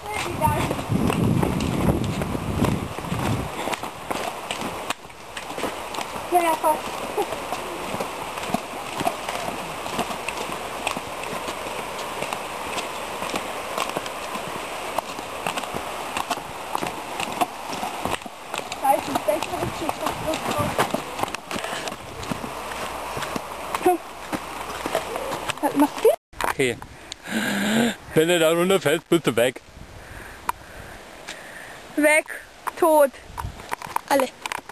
Ja, fast. Was machst du? Okay. Wenn er da runterfällt, bitte weg. Weg, tot. Alle.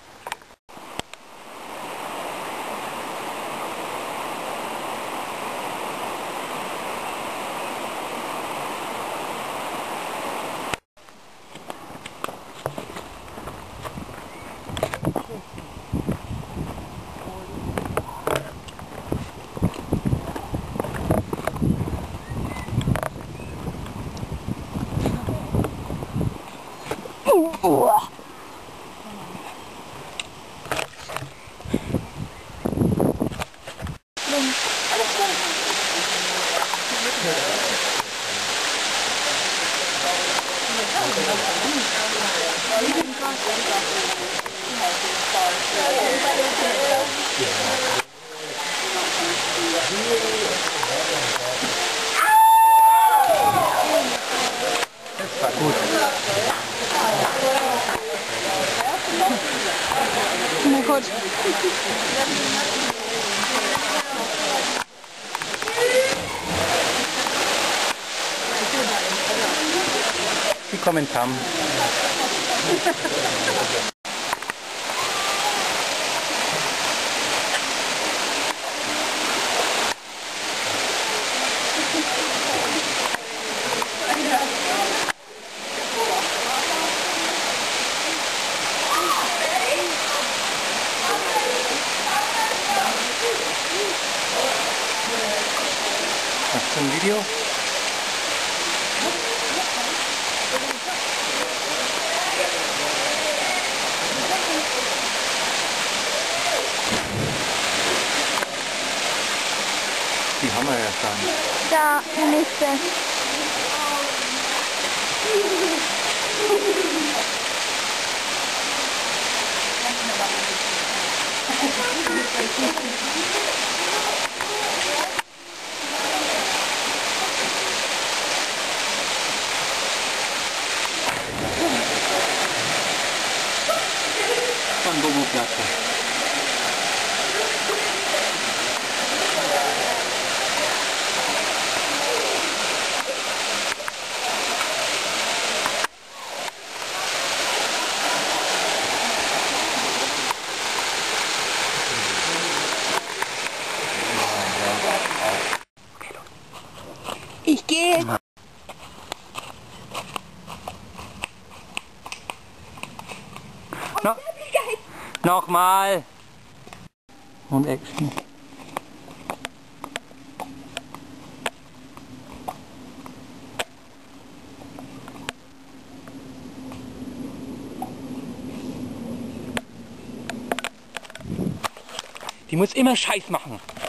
Das war gut. Na gut. Die Kommentare. Hast du ein Video? Die haben wir ja schon. Da, die nächste. Von Bobo-Platte. Ich gehe. No. Nochmal. Und Action. Die muss immer Scheiß machen.